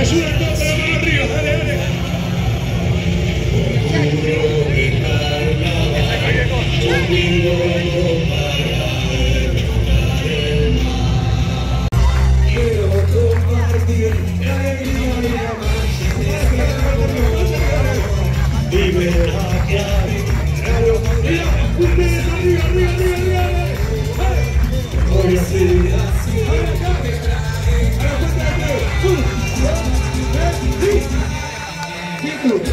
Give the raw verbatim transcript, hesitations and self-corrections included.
Ayuda todo con la mano arriba, dale, dale. Quiero compartir la alegría de la máxima. Vive la clave. Ustedes arriba, arriba, arriba, arriba. Voy a hacer así. A la cuenta de tres. Uno, dos, tres, sí.